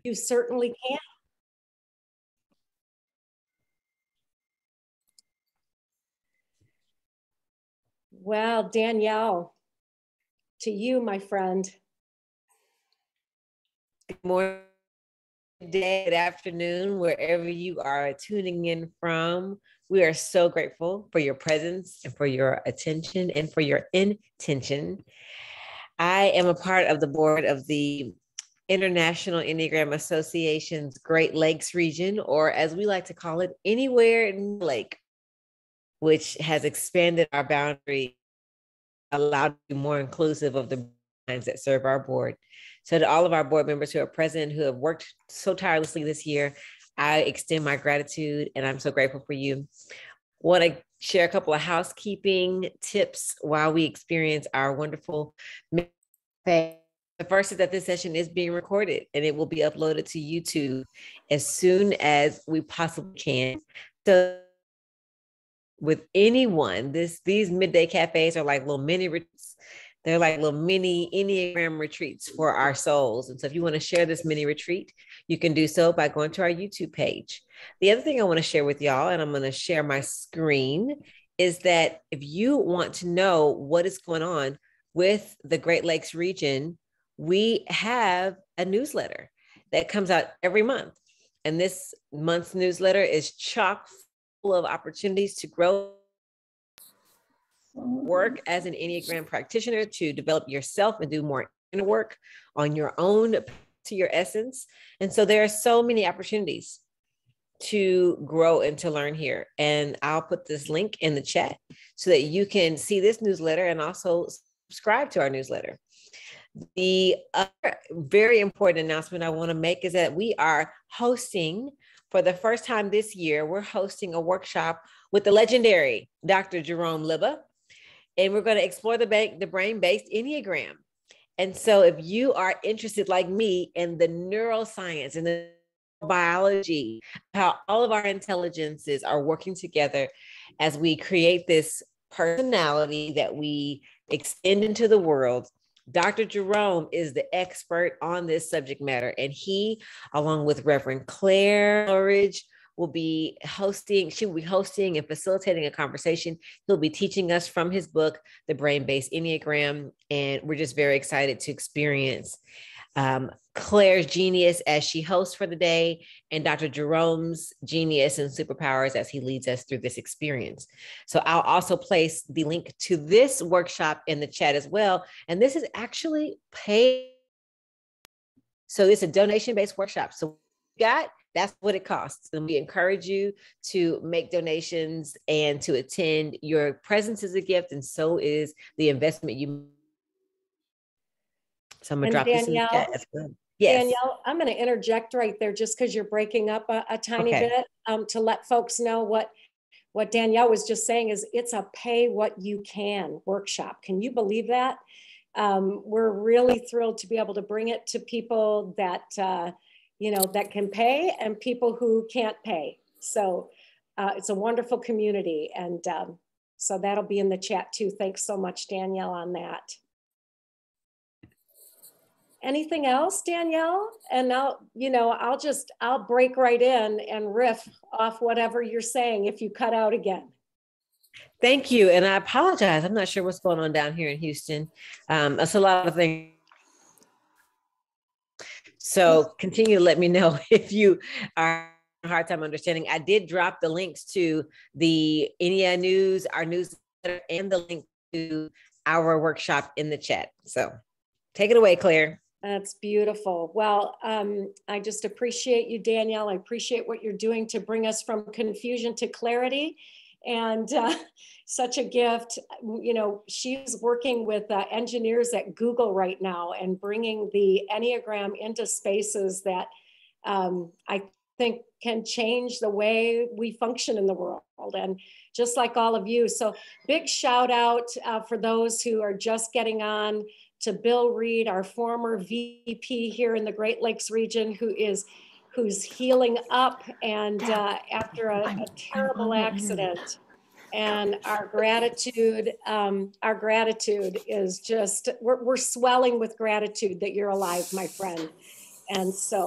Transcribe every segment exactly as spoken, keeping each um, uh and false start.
You certainly can. Well, Danielle, to you, my friend. Good morning, day, good afternoon, wherever you are tuning in from. We are so grateful for your presence and for your attention and for your intention. I am a part of the board of the International Enneagram Association's Great Lakes region, or as we like to call it, Anywhere in the Lake, which has expanded our boundary, allowed to be more inclusive of the minds that serve our board. So to all of our board members who are present, who have worked so tirelessly this year, I extend my gratitude and I'm so grateful for you. Want to share a couple of housekeeping tips while we experience our wonderful day. The first is that this session is being recorded and it will be uploaded to YouTube as soon as we possibly can. So with anyone, this these midday cafes are like little mini retreats. They're like little mini Enneagram retreats for our souls. And so if you want to share this mini retreat, you can do so by going to our YouTube page. The other thing I want to share with y'all, and I'm going to share my screen, is that if you want to know what is going on with the Great Lakes region, we have a newsletter that comes out every month. And this month's newsletter is chock full of opportunities to grow, work as an Enneagram practitioner, to develop yourself and do more inner work on your own to your essence. And so there are so many opportunities to grow and to learn here. And I'll put this link in the chat so that you can see this newsletter and also subscribe to our newsletter. The other very important announcement I want to make is that we are hosting, for the first time this year, we're hosting a workshop with the legendary Doctor Jerome Libba, and we're going to explore the, bank, the brain-based Enneagram. And so if you are interested, like me, in the neuroscience and the biology, how all of our intelligences are working together as we create this personality that we extend into the world, Doctor Jerome is the expert on this subject matter, and he, along with Reverend Claire Lurridge, will be hosting, she will be hosting and facilitating a conversation. He'll be teaching us from his book, The Brain-Based Enneagram, and we're just very excited to experience um, Claire's genius as she hosts for the day, and Doctor Jerome's genius and superpowers as he leads us through this experience. So I'll also place the link to this workshop in the chat as well. And this is actually paid. So it's a donation-based workshop. So we got, that's what it costs. And we encourage you to make donations and to attend. Your presence is a gift, and so is the investment you. So I'm gonna drop this in the chat as well. Yes. Danielle, I'm going to interject right there just because you're breaking up a, a tiny okay. bit um, to let folks know what, what Danielle was just saying is it's a pay what you can workshop. Can you believe that? Um, we're really thrilled to be able to bring it to people that, uh, you know, that can pay and people who can't pay. So uh, it's a wonderful community. And um, so that'll be in the chat too. Thanks so much, Danielle, on that. Anything else, Danielle? And now, you know, I'll just, I'll break right in and riff off whatever you're saying if you cut out again. Thank you. And I apologize. I'm not sure what's going on down here in Houston. Um, that's a lot of things. So continue to let me know if you are having a hard time understanding. I did drop the links to the Ennea News, our newsletter, and the link to our workshop in the chat. So take it away, Claire. That's beautiful. Well, um, I just appreciate you, Danielle. I appreciate what you're doing to bring us from confusion to clarity, and uh, such a gift. You know, she's working with uh, engineers at Google right now and bringing the Enneagram into spaces that um, I think can change the way we function in the world. And just like all of you. So big shout out uh, for those who are just getting on, to Bill Reed, our former V P here in the Great Lakes region, who is who's healing up and uh, after a, a terrible accident. And our gratitude, um, our gratitude is just, we're, we're swelling with gratitude that you're alive, my friend. And so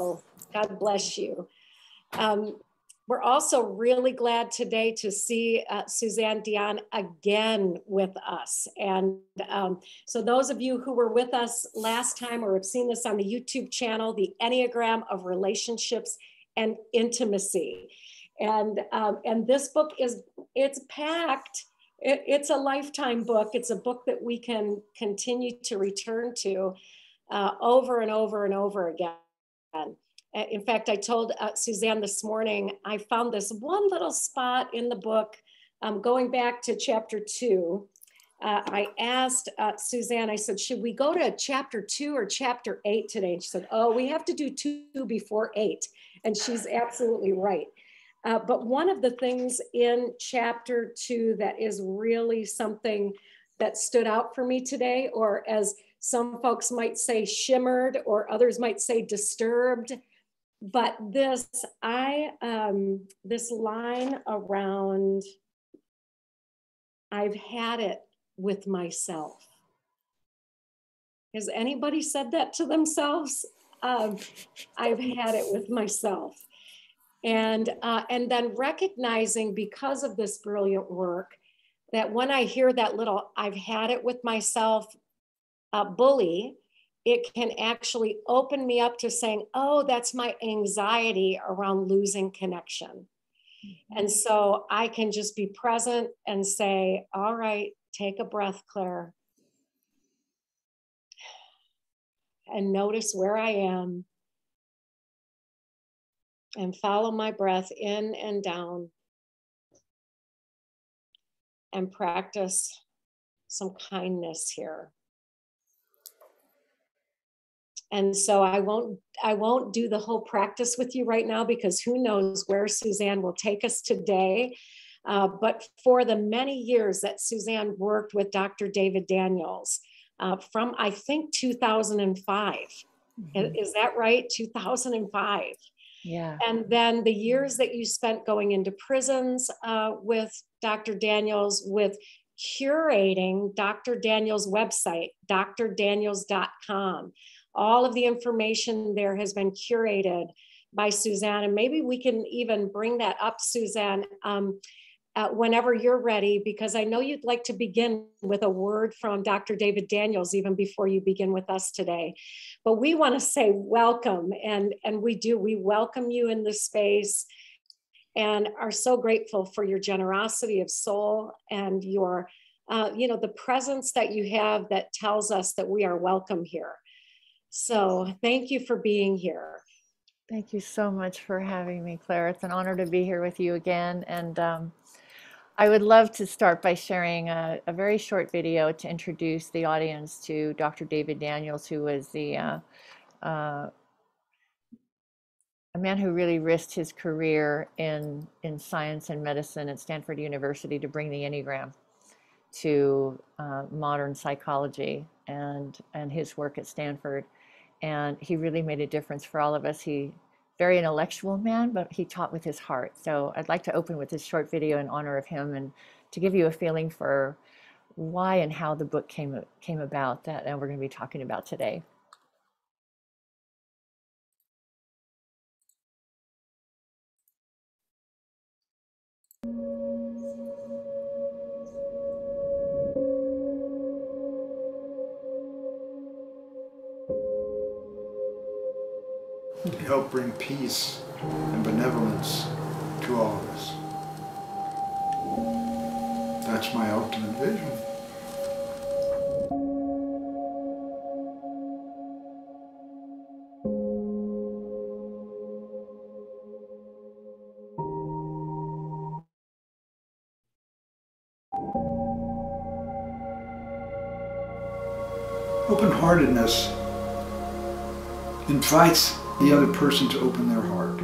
God bless you. Um, we're also really glad today to see uh, Suzanne Dion again with us. And um, so those of you who were with us last time or have seen this on the YouTube channel, The Enneagram of Relationships and Intimacy. And, um, and this book is, it's packed. It, it's a lifetime book. It's a book that we can continue to return to uh, over and over and over again. In fact, I told uh, Suzanne this morning, I found this one little spot in the book, um, going back to chapter two. Uh, I asked uh, Suzanne, I said, should we go to chapter two or chapter eight today? And she said, oh, we have to do two before eight. And she's absolutely right. Uh, but one of the things in chapter two that is really something that stood out for me today, or as some folks might say, shimmered, or others might say disturbed. But this, I, um, this line around, I've had it with myself. Has anybody said that to themselves? Um, I've had it with myself. And, uh, and then recognizing, because of this brilliant work, that when I hear that little, I've had it with myself, uh, bully, it can actually open me up to saying, oh, that's my anxiety around losing connection. Mm-hmm. And so I can just be present and say, all right, take a breath, Claire. And notice where I am. And follow my breath in and down. And practice some kindness here. And so I won't, I won't do the whole practice with you right now, because who knows where Suzanne will take us today. Uh, but for the many years that Suzanne worked with Doctor David Daniels, uh, from I think two thousand five, mm-hmm. Is that right? two thousand five. Yeah. And then the years that you spent going into prisons uh, with Doctor Daniels, with curating Doctor Daniels' website, D R daniels dot com. All of the information there has been curated by Suzanne. And maybe we can even bring that up, Suzanne, um, uh, whenever you're ready, because I know you'd like to begin with a word from Doctor David Daniels, even before you begin with us today. But we want to say welcome, and, and we do, we welcome you in this space and are so grateful for your generosity of soul and your, uh, you know, the presence that you have that tells us that we are welcome here. So thank you for being here. Thank you so much for having me, Claire. It's an honor to be here with you again. And um, I would love to start by sharing a, a very short video to introduce the audience to Doctor David Daniels, who was the uh, uh, a man who really risked his career in, in science and medicine at Stanford University to bring the Enneagram to uh, modern psychology, and, and his work at Stanford. And he really made a difference for all of us. He, very intellectual man, but he taught with his heart. So I'd like to open with this short video in honor of him, and to give you a feeling for why and how the book came, came about that uh, we're going to be talking about today. Help bring peace and benevolence to all of us. That's my ultimate vision. Open-heartedness invites the other person to open their heart.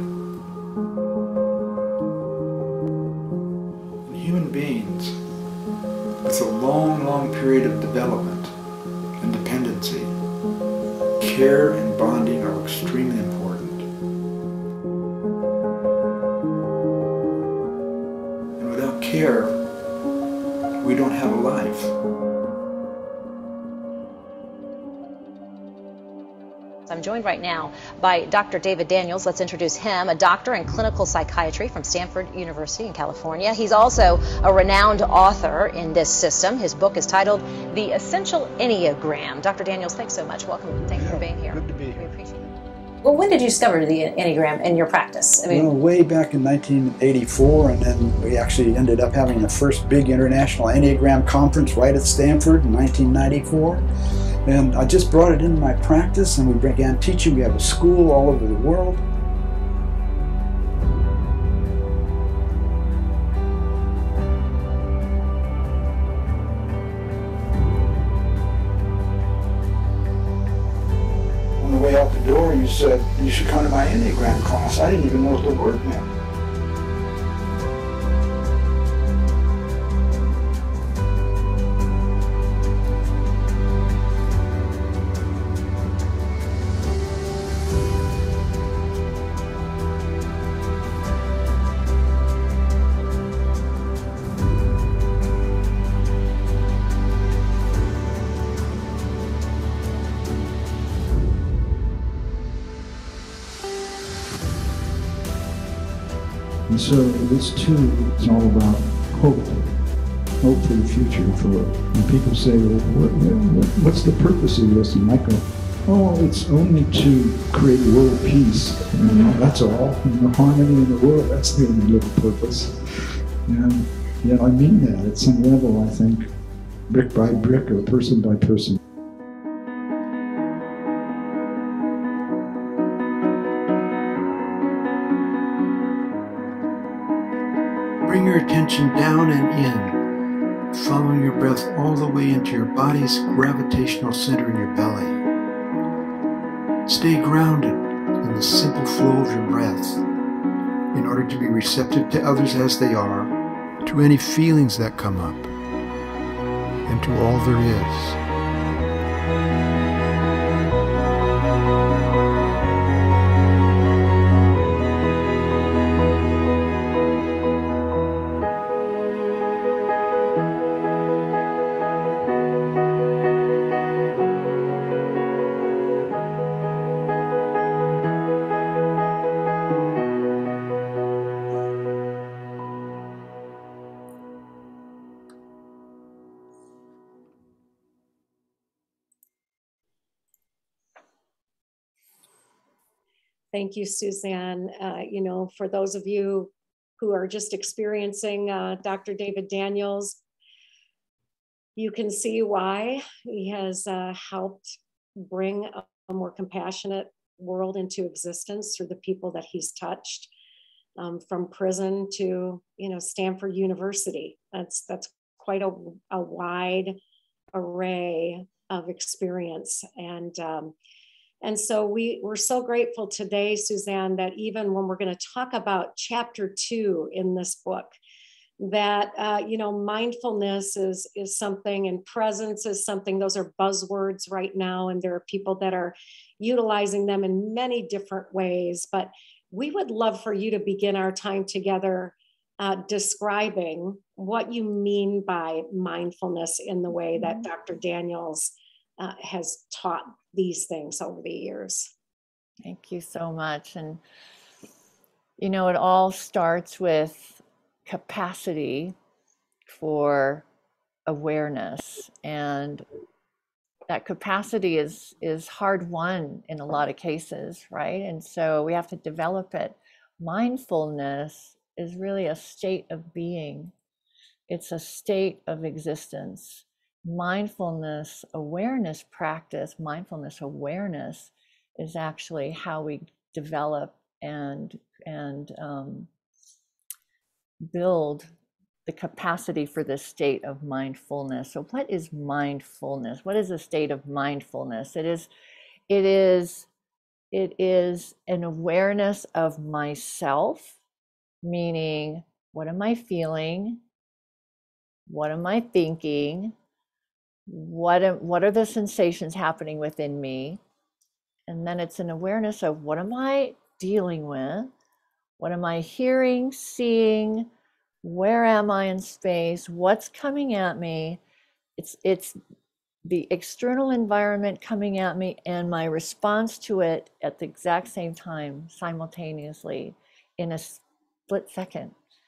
And human beings, with a long, long period of development and dependency, care and bonding are extremely important. And without care, we don't have a life. I'm joined right now by Doctor David Daniels. Let's introduce him, a doctor in clinical psychiatry from Stanford University in California. He's also a renowned author in this system. His book is titled The Essential Enneagram. Doctor Daniels, thanks so much. Welcome. Thank you yeah, for being here. Good to be here. We appreciate it. Well, when did you discover the Enneagram in your practice? I mean, well, way back in nineteen eighty-four, and then we actually ended up having the first big international Enneagram conference right at Stanford in nineteen ninety-four. And I just brought it into my practice, and we began teaching. We have a school all over the world. On the way out the door, you said, "You should come to my Enneagram class." I didn't even know what the word meant. And so this too is all about hope, hope for the future. For when people say, well, what, what, what's the purpose of this? And I go, oh, it's only to create world peace. You know, that's all. You know, harmony in the world, that's the only little purpose. And yet I mean that at some level, I think, brick by brick or person by person. Bring your attention down and in, following your breath all the way into your body's gravitational center in your belly. Stay grounded in the simple flow of your breath in order to be receptive to others as they are, to any feelings that come up, and to all there is. Thank you, Suzanne. Uh, you know, for those of you who are just experiencing uh, Doctor David Daniels, you can see why he has uh, helped bring a, a more compassionate world into existence through the people that he's touched, um, from prison to, you know, Stanford University. That's, that's quite a, a wide array of experience. And um, And so we, we're so grateful today, Suzanne, that even when we're going to talk about chapter two in this book, that, uh, you know, mindfulness is, is something, and presence is something. Those are buzzwords right now, and there are people that are utilizing them in many different ways. But we would love for you to begin our time together uh, describing what you mean by mindfulness in the way that Doctor Daniels uh, has taught these things over the years. Thank you so much. And, you know, it all starts with capacity for awareness. And that capacity is, is hard won in a lot of cases, right? And so we have to develop it. Mindfulness is really a state of being. It's a state of existence. Mindfulness awareness practice, mindfulness awareness is actually how we develop and and um, build the capacity for this state of mindfulness. So what is mindfulness? What is a state of mindfulness? It is, it is, it is an awareness of myself, meaning what am I feeling? What am I thinking? What am, what are the sensations happening within me? And then it's an awareness of what am I dealing with? What am I hearing, seeing? Where am I in space? What's coming at me? It's, it's the external environment coming at me and my response to it at the exact same time, simultaneously, in a split second.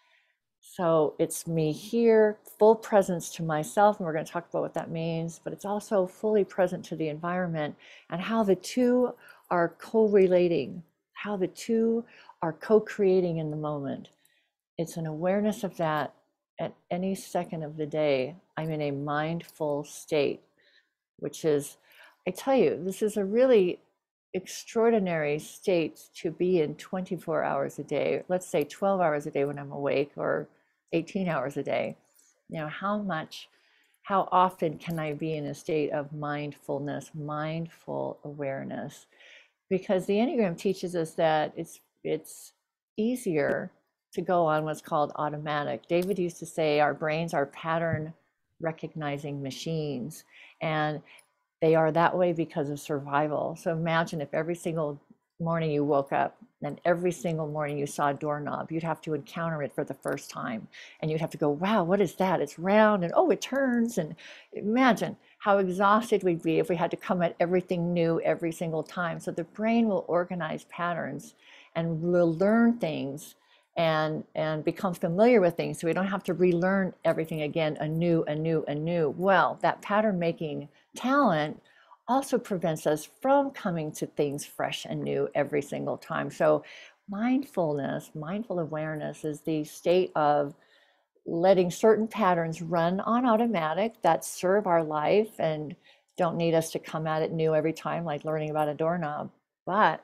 So it's me here, full presence to myself, and we're going to talk about what that means, but it's also fully present to the environment and how the two are co-relating, how the two are co-creating in the moment. It's an awareness of that at any second of the day. I'm in a mindful state, which is, I tell you, this is a really extraordinary state to be in twenty-four hours a day, let's say twelve hours a day when I'm awake, or eighteen hours a day. You know, how much, how often can I be in a state of mindfulness, mindful awareness? Because the Enneagram teaches us that it's it's easier to go on what's called automatic. David used to say our brains are pattern recognizing machines, and they are that way because of survival. So imagine if every single morning you woke up and every single morning you saw a doorknob, you'd have to encounter it for the first time. And you'd have to go, wow, what is that? It's round and oh, it turns. And imagine how exhausted we'd be if we had to come at everything new every single time. So the brain will organize patterns and will learn things and, and become familiar with things. So we don't have to relearn everything again, anew, anew, anew. Well, that pattern making talent also prevents us from coming to things fresh and new every single time. So mindfulness, mindful awareness is the state of letting certain patterns run on automatic that serve our life and don't need us to come at it new every time, like learning about a doorknob, but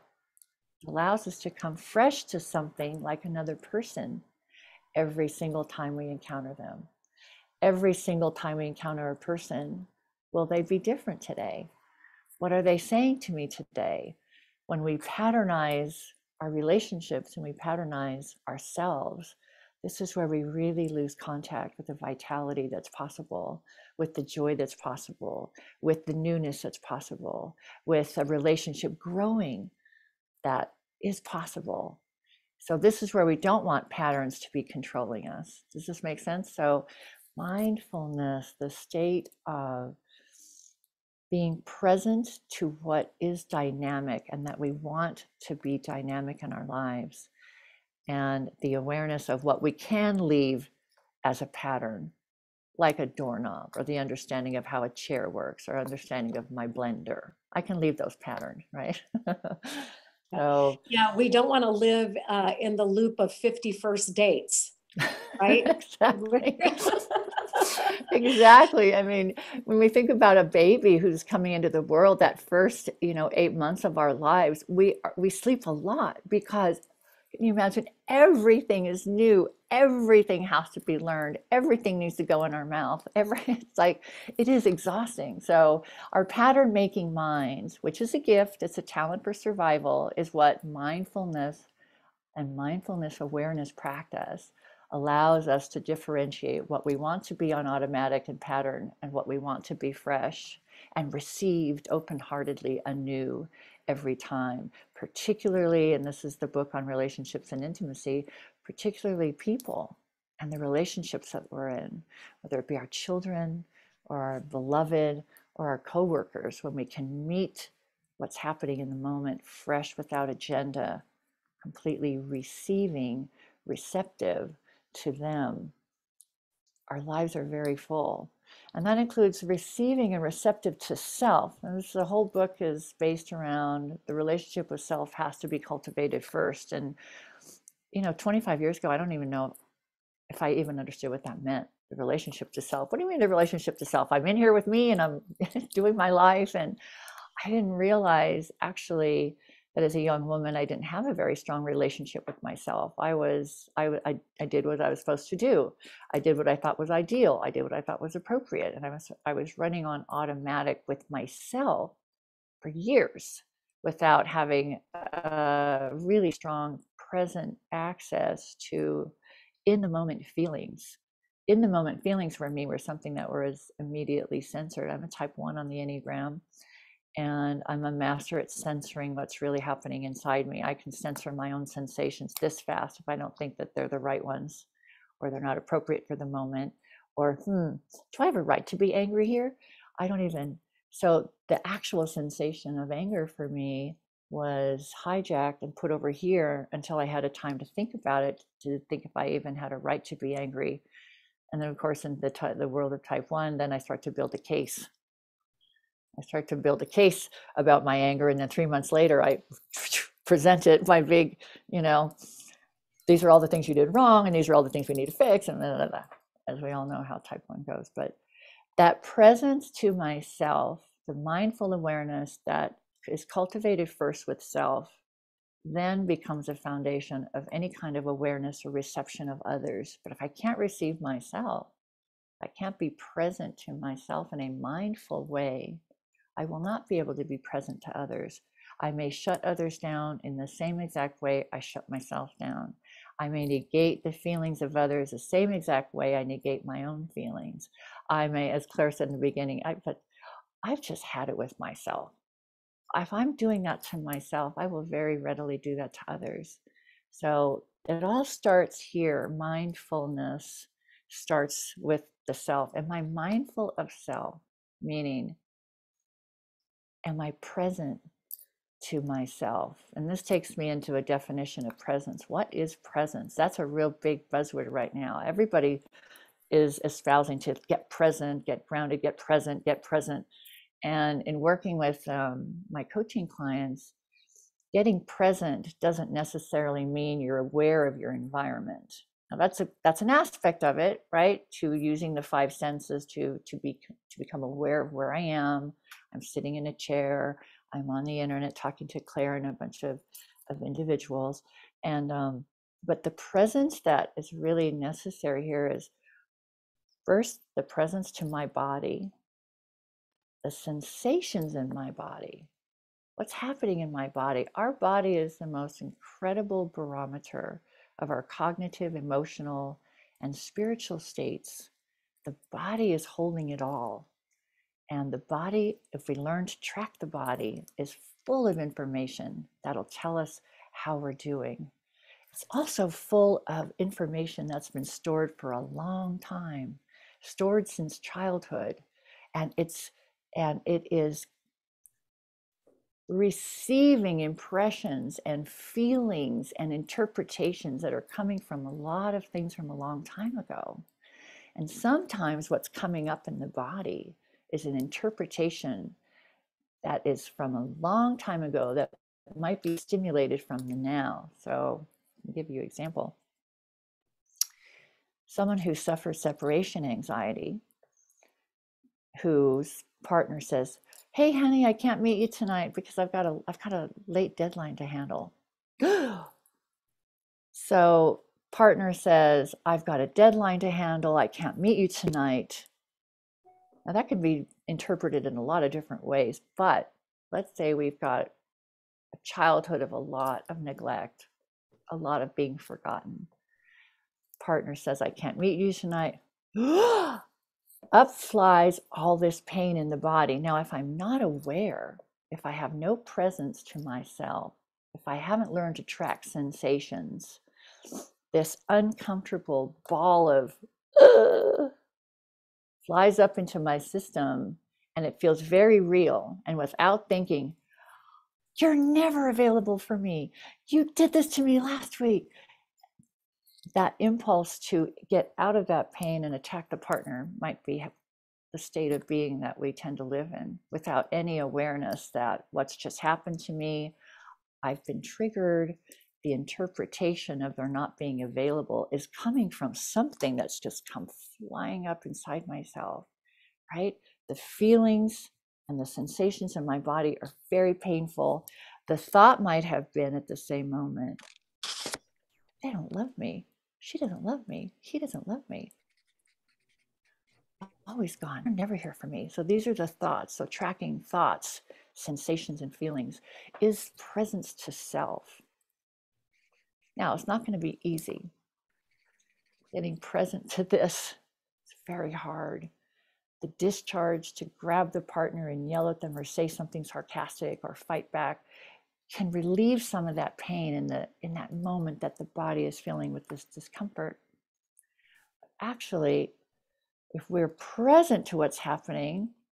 allows us to come fresh to something like another person every single time we encounter them. Every single time we encounter a person, will they be different today? What are they saying to me today? When we patternize our relationships and we patternize ourselves, this is where we really lose contact with the vitality that's possible, with the joy that's possible, with the newness that's possible, with a relationship growing that is possible. So this is where we don't want patterns to be controlling us. Does this make sense? So mindfulness, the state of being present to what is dynamic and that we want to be dynamic in our lives, and the awareness of what we can leave as a pattern, like a doorknob, or the understanding of how a chair works, or understanding of my blender. I can leave those patterns, right? So yeah, we don't want to live uh, in the loop of fifty-first dates, right? Exactly. Exactly. I mean, when we think about a baby who's coming into the world, that first, you know, eight months of our lives, we we sleep a lot because, can you imagine, everything is new. Everything has to be learned. Everything needs to go in our mouth. Every, it's like, it is exhausting. So our pattern making minds, which is a gift, it's a talent for survival, is what mindfulness and mindfulness awareness practice allows us to differentiate what we want to be on automatic and pattern and what we want to be fresh and received open-heartedly anew every time, particularly, and this is the book on relationships and intimacy, particularly people and the relationships that we're in, whether it be our children or our beloved or our coworkers, when we can meet what's happening in the moment fresh, without agenda, completely receiving, receptive to them, our lives are very full. And that includes receiving and receptive to self. And this, the whole book is based around the relationship with self has to be cultivated first. And, you know, twenty-five years ago, I don't even know if I even understood what that meant, the relationship to self. What do you mean the relationship to self? I'm in here with me and I'm doing my life. And I didn't realize actually that as a young woman, I didn't have a very strong relationship with myself. I was, I, I, I did what I was supposed to do. I did what I thought was ideal. I did what I thought was appropriate. And I was, I was running on automatic with myself for years without having a really strong present access to in the moment feelings. In the moment feelings for me were something that was immediately censored. I'm a type one on the Enneagram. And I'm a master at censoring what's really happening inside me. I can censor my own sensations this fast if I don't think that they're the right ones, or they're not appropriate for the moment, or, hmm, do I have a right to be angry here? I don't even, so the actual sensation of anger for me was hijacked and put over here until I had a time to think about it, to think if I even had a right to be angry. And then of course, in the, the world of type one, then I start to build a case. I start to build a case about my anger. And then three months later, I present it, my big, you know, these are all the things you did wrong, and these are all the things we need to fix, and blah, blah, blah, as we all know how type one goes. But that presence to myself, the mindful awareness that is cultivated first with self, then becomes a foundation of any kind of awareness or reception of others. But if I can't receive myself, I can't be present to myself in a mindful way, I will not be able to be present to others. I may shut others down in the same exact way I shut myself down. I may negate the feelings of others the same exact way I negate my own feelings. I may, as Claire said in the beginning, I, but I've just had it with myself. If I'm doing that to myself, I will very readily do that to others. So it all starts here. Mindfulness starts with the self. Am I mindful of self? Meaning, am I present to myself? And this takes me into a definition of presence. What is presence? That's a real big buzzword right now. Everybody is espousing to get present, get grounded, get present, get present. And in working with um, my coaching clients, getting present doesn't necessarily mean you're aware of your environment. Now that's a that's an aspect of it, right? To using the five senses to to be to become aware of where I am. I'm sitting in a chair. I'm on the internet talking to Claire and a bunch of of individuals, and um, but the presence that is really necessary here is first the presence to my body, the sensations in my body. What's happening in my body? Our body is the most incredible barometer of our cognitive, emotional, and spiritual states. The body is holding it all. And the body, if we learn to track the body, is full of information that'll tell us how we're doing. It's also full of information that's been stored for a long time, stored since childhood. And it's and it is receiving impressions and feelings and interpretations that are coming from a lot of things from a long time ago. And sometimes what's coming up in the body is an interpretation that is from a long time ago that might be stimulated from the now. So I'll give you an example. Someone who suffers separation anxiety, whose partner says, "Hey, honey, I can't meet you tonight because I've got a I've got a late deadline to handle." So partner says, "I've got a deadline to handle. I can't meet you tonight." Now that could be interpreted in a lot of different ways, but let's say we've got a childhood of a lot of neglect, a lot of being forgotten. Partner says, "I can't meet you tonight." Up flies all this pain in the body. Now, if I'm not aware, if I have no presence to myself, if I haven't learned to track sensations, this uncomfortable ball of uh, flies up into my system, and it feels very real. And without thinking, "You're never available for me. You did this to me last week." That impulse to get out of that pain and attack the partner might be the state of being that we tend to live in without any awareness that what's just happened to me, I've been triggered. The interpretation of their not being available is coming from something that's just come flying up inside myself, right? The feelings and the sensations in my body are very painful. The thought might have been at the same moment, "They don't love me. She doesn't love me. He doesn't love me. Always gone. They're never here for me." So these are the thoughts. So tracking thoughts, sensations, and feelings is presence to self. Now, it's not going to be easy. Getting present to this is very hard. The discharge to grab the partner and yell at them or say something sarcastic or fight back can relieve some of that pain in the in that moment that the body is feeling with this discomfort. Actually, if we're present to what's happening,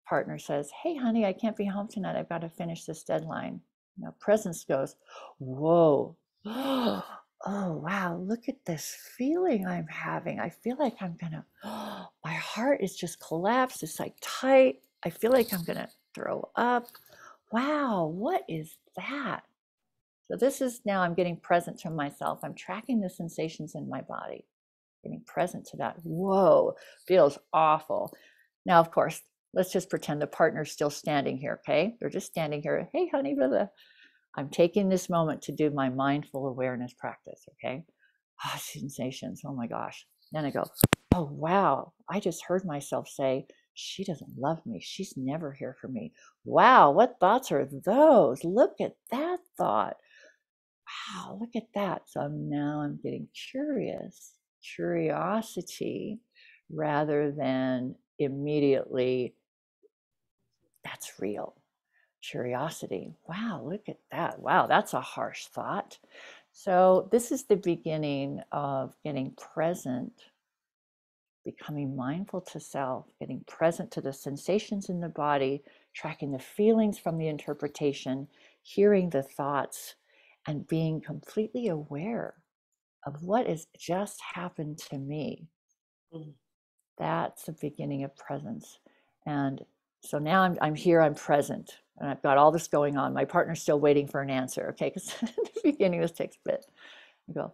partner says, hey, honey, I can't be home tonight. I've got to finish this deadline. Now, presence goes, whoa. Oh, wow, look at this feeling I'm having. I feel like I'm going to, oh, my heart is just collapsed. It's like tight. I feel like I'm going to throw up. Wow, what is that? So this is now I'm getting present to myself. I'm tracking the sensations in my body, getting present to that. Whoa, feels awful. Now, of course, let's just pretend the partner's still standing here, okay? They're just standing here. Hey, honey, blah, blah. I'm taking this moment to do my mindful awareness practice, okay? Ah, sensations, oh my gosh. Then I go, oh, wow, I just heard myself say, she doesn't love me. She's never here for me. Wow, what thoughts are those? Look at that thought. Wow, look at that. So now I'm getting curious, curiosity, rather than immediately, that's real. Curiosity. Wow, look at that. Wow, that's a harsh thought. So this is the beginning of getting present, becoming mindful to self, getting present to the sensations in the body, tracking the feelings from the interpretation, hearing the thoughts, and being completely aware of what has just happened to me. Mm. That's the beginning of presence. And so now I'm, I'm here, I'm present, and I've got all this going on. My partner's still waiting for an answer, okay? Because at the beginning, this takes a bit. I go,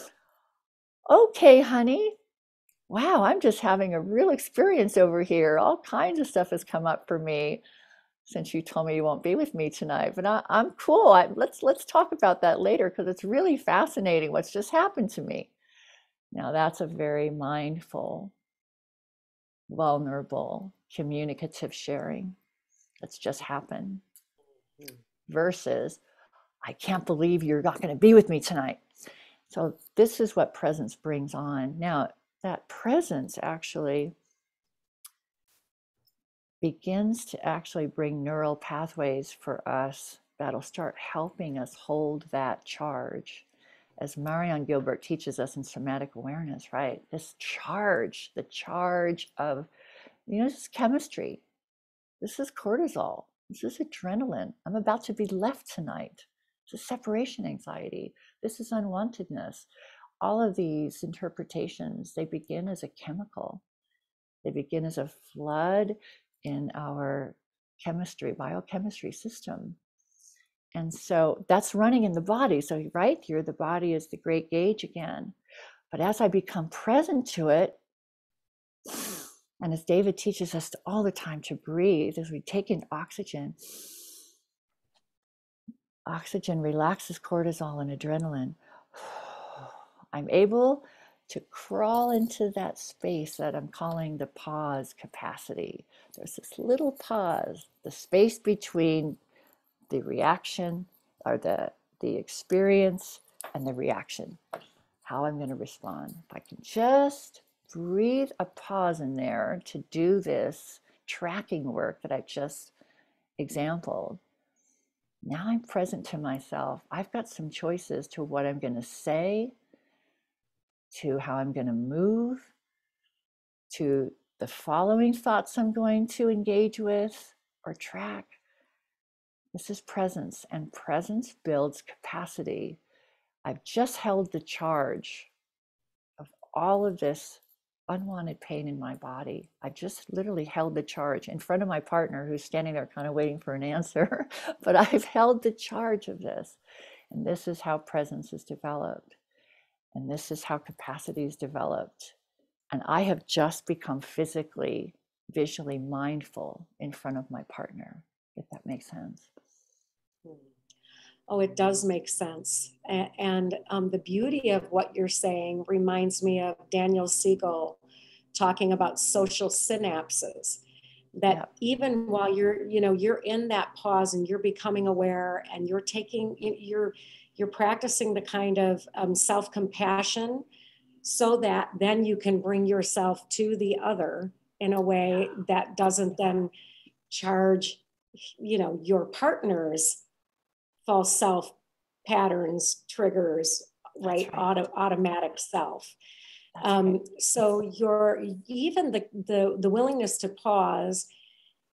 okay, honey. Wow, I'm just having a real experience over here. All kinds of stuff has come up for me since you told me you won't be with me tonight. But I, I'm cool. I, let's let's talk about that later, because it's really fascinating what's just happened to me. Now that's a very mindful, vulnerable, communicative sharing that's just happened. Versus, I can't believe you're not going to be with me tonight. So this is what presence brings on. Now, that presence actually begins to actually bring neural pathways for us that'll start helping us hold that charge. As Marianne Gilbert teaches us in somatic awareness, right? This charge, the charge of, you know, this is chemistry. This is cortisol. This is adrenaline. I'm about to be left tonight. This is separation anxiety. This is unwantedness. All of these interpretations, they begin as a chemical. They begin as a flood in our chemistry, biochemistry system. And so that's running in the body. So, right here, the body is the great gauge again. But as I become present to it, and as David teaches us all the time to breathe, as we take in oxygen, oxygen relaxes cortisol and adrenaline. I'm able to crawl into that space that I'm calling the pause capacity. There's this little pause, the space between the reaction or the, the experience and the reaction, how I'm going to respond. If I can just breathe a pause in there to do this tracking work that I've just exampled, now I'm present to myself. I've got some choices to what I'm going to say, to how I'm going to move, to the following thoughts I'm going to engage with or track. This is presence, and presence builds capacity. I've just held the charge of all of this unwanted pain in my body. I just literally held the charge in front of my partner, who's standing there kind of waiting for an answer, but I've held the charge of this. And this is how presence is developed. And this is how capacity is developed. And I have just become physically, visually mindful in front of my partner, if that makes sense. Oh, it does make sense. And um, the beauty of what you're saying reminds me of Daniel Siegel talking about social synapses, that yep. even while you're, you know, you're in that pause and you're becoming aware and you're taking, you're, you're practicing the kind of um, self-compassion so that then you can bring yourself to the other in a way that doesn't then charge, you know, your partner's false self patterns, triggers, right? right. Auto, automatic self. Um, right. So your even the, the the willingness to pause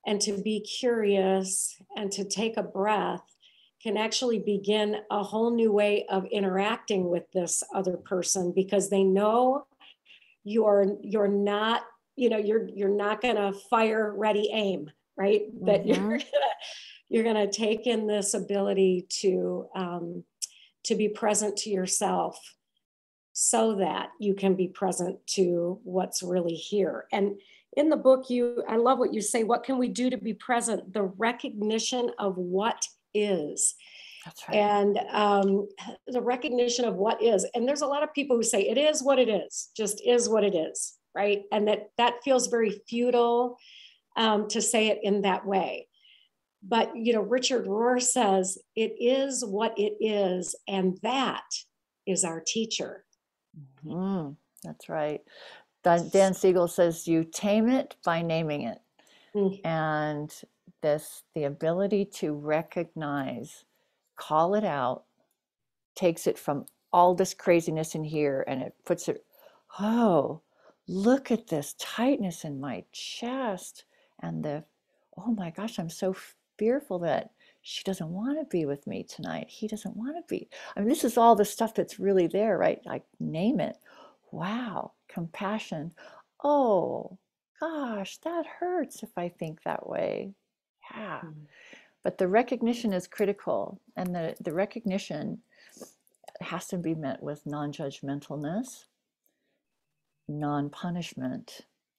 and to be curious and to take a breath can actually begin a whole new way of interacting with this other person, because they know you're you're not, you know, you're you're not gonna fire, ready, aim, right? Mm-hmm. That you're gonna, you're gonna take in this ability to um, to be present to yourself, so that you can be present to what's really here. And in the book, you, I love what you say, what can we do to be present? The recognition of what is. That's right. And um, the recognition of what is. And there's a lot of people who say, it is what it is, just is what it is, right? And that, that feels very futile um, to say it in that way. But, you know, Richard Rohr says, it is what it is, and that is our teacher. Mm, that's right. Dan, Dan Siegel says, you tame it by naming it. Mm. And this, the ability to recognize, call it out, takes it from all this craziness in here, and it puts it, oh, look at this tightness in my chest, and the, oh my gosh, I'm so fearful that she doesn't want to be with me tonight. He doesn't want to be. I mean, this is all the stuff that's really there, right? Like, name it. Wow, compassion. Oh gosh, that hurts if I think that way. Yeah. Mm-hmm. But the recognition is critical, and the, the recognition has to be met with non-judgmentalness, non-punishment,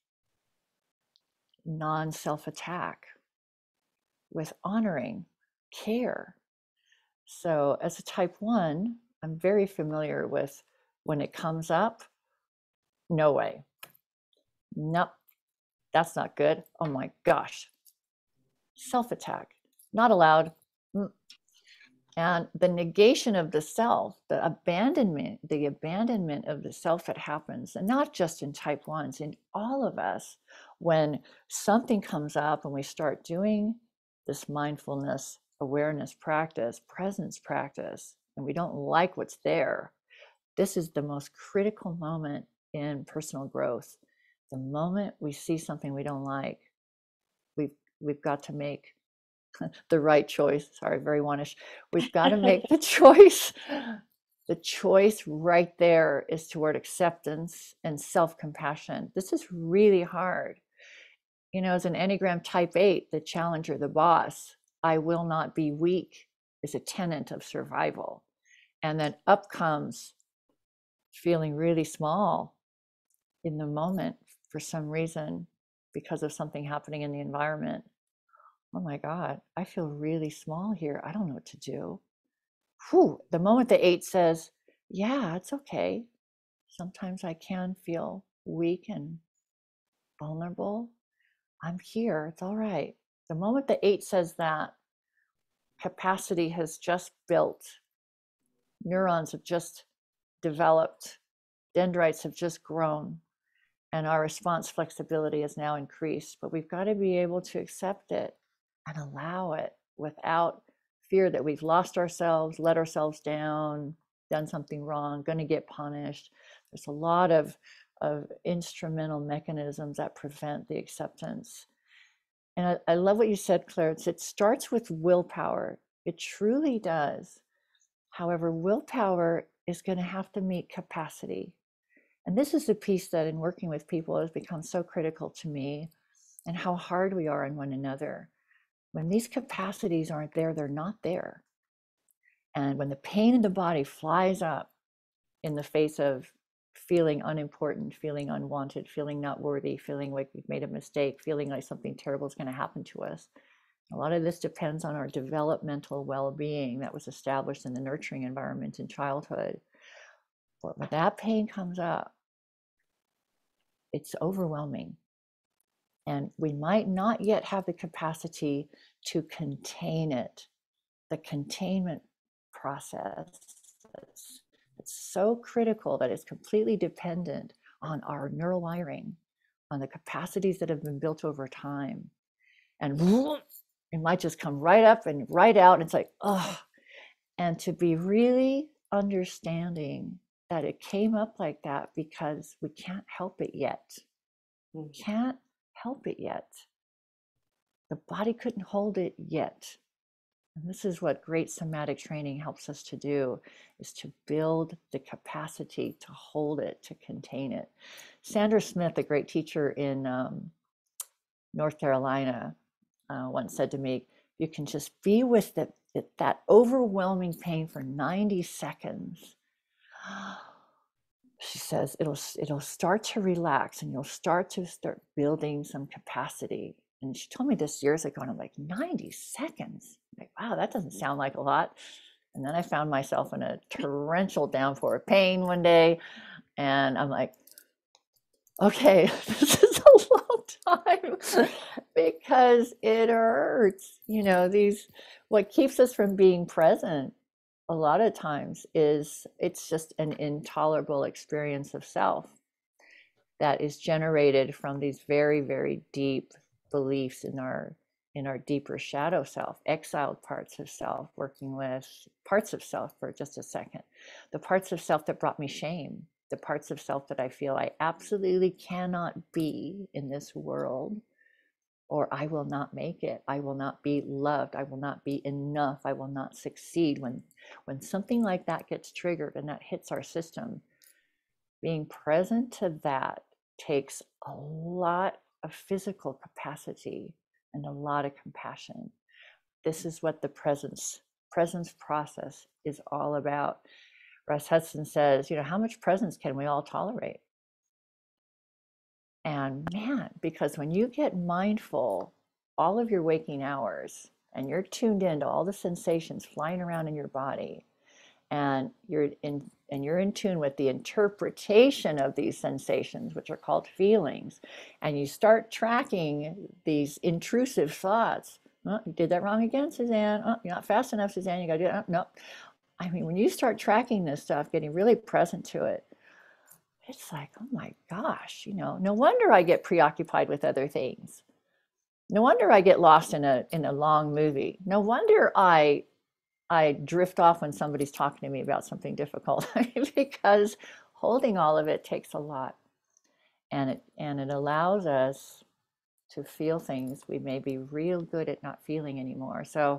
non-self-attack, with honoring, care. So as a type one, I'm very familiar with when it comes up, no way. Nope, that's not good. Oh my gosh. Self-attack, not allowed. And the negation of the self, the abandonment, the abandonment of the self that happens, and not just in type ones, in all of us, when something comes up and we start doing this mindfulness, awareness practice, presence practice, and we don't like what's there, this is the most critical moment in personal growth. The moment we see something we don't like, we've, we've got to make the right choice. Sorry, very one-ish. We've got to make the choice. The choice right there is toward acceptance and self-compassion. This is really hard. You know, as an Enneagram type eight, the challenger, the boss, I will not be weak is a tenet of survival. And then up comes feeling really small in the moment for some reason because of something happening in the environment. Oh my God, I feel really small here. I don't know what to do. Whew, the moment the eight says, yeah, it's okay. Sometimes I can feel weak and vulnerable. I'm here, it's all right. The moment the eight says that, capacity has just built. Neurons have just developed. Dendrites have just grown. And our response flexibility has now increased. But we've got to be able to accept it and allow it without fear that we've lost ourselves, let ourselves down, done something wrong, going to get punished. There's a lot of, of instrumental mechanisms that prevent the acceptance. And I, I love what you said, Claire. It's, it starts with willpower. It truly does. However, willpower is going to have to meet capacity. And this is the piece that in working with people has become so critical to me, and how hard we are on one another. When these capacities aren't there, they're not there. And when the pain in the body flies up in the face of feeling unimportant, feeling unwanted, feeling not worthy, feeling like we've made a mistake, feeling like something terrible is going to happen to us, a lot of this depends on our developmental well-being that was established in the nurturing environment in childhood. But when that pain comes up, it's overwhelming. And we might not yet have the capacity to contain it. The containment process, it's, it's so critical that it's completely dependent on our neural wiring, on the capacities that have been built over time. And it might just come right up and right out. And it's like, oh, and to be really understanding that it came up like that because we can't help it yet. We can't help it yet. The body couldn't hold it yet. And this is what great somatic training helps us to do, is to build the capacity to hold it, to contain it. Sandra Smith, a great teacher in um, North Carolina, uh, once said to me, you can just be with the, that overwhelming pain for ninety seconds. She says, it'll, it'll start to relax and you'll start to start building some capacity. And she told me this years ago, and I'm like, ninety seconds? I'm like, wow, that doesn't sound like a lot. And then I found myself in a torrential downpour of pain one day. And I'm like, okay, this is a long time because it hurts. You know, these, what keeps us from being present a lot of times is it's just an intolerable experience of self that is generated from these very, very deep beliefs in our in our deeper shadow self, exiled parts of self, working with parts of self for just a second. The parts of self that brought me shame, the parts of self that I feel I absolutely cannot be in this world, or I will not make it. I will not be loved. I will not be enough. I will not succeed. When, when something like that gets triggered and that hits our system, being present to that takes a lot of physical capacity and a lot of compassion. This is what the presence, presence process is all about. Russ Hudson says, you know, how much presence can we all tolerate? And man, because when you get mindful all of your waking hours and you're tuned into all the sensations flying around in your body, and you're in and you're in tune with the interpretation of these sensations, which are called feelings, and you start tracking these intrusive thoughts. Oh, you did that wrong again, Suzanne. Oh, you're not fast enough, Suzanne. You got to do it. Oh, no. I mean, when you start tracking this stuff, getting really present to it, it's like, oh my gosh, you know, no wonder I get preoccupied with other things. No wonder I get lost in a in a long movie. No wonder I I drift off when somebody's talking to me about something difficult, because holding all of it takes a lot. And it and it allows us to feel things we may be real good at not feeling anymore. So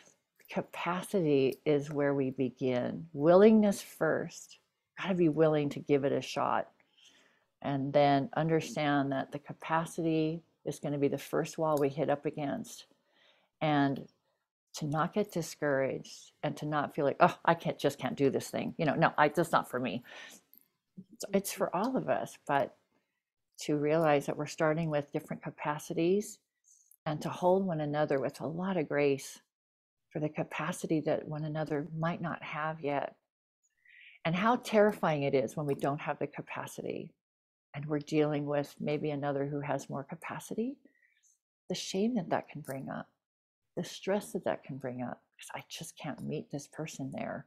capacity is where we begin. Willingness first. Got to be willing to give it a shot. And then understand that the capacity is going to be the first wall we hit up against. And to not get discouraged and to not feel like, oh, I can't just can't do this thing. You know, no, I just not for me. It's, it's for all of us, but to realize that we're starting with different capacities and to hold one another with a lot of grace for the capacity that one another might not have yet. And how terrifying it is when we don't have the capacity and we're dealing with maybe another who has more capacity, the shame that that can bring up, the stress that that can bring up, because I just can't meet this person there.